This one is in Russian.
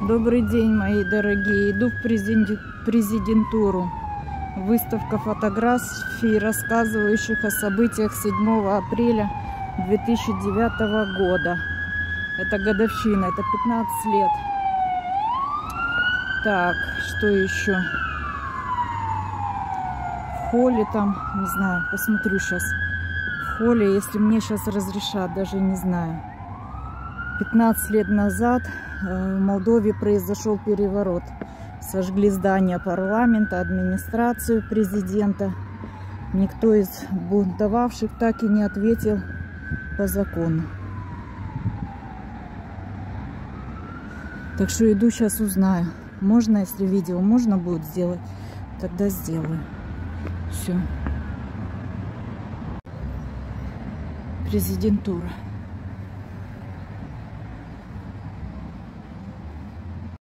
Добрый день, мои дорогие. Иду в президентуру. Выставка фотографий, рассказывающих о событиях 7 апреля 2009 года. Это годовщина, это 15 лет. Так, что еще? В холле там, не знаю, посмотрю сейчас. В холле, если мне сейчас разрешат, даже не знаю. 15 лет назад в Молдове произошел переворот. Сожгли здание парламента, администрацию президента. Никто из бунтовавших так и не ответил по закону. Так что иду сейчас узнаю. Можно, если видео можно будет сделать, тогда сделаю. Все. Президентура.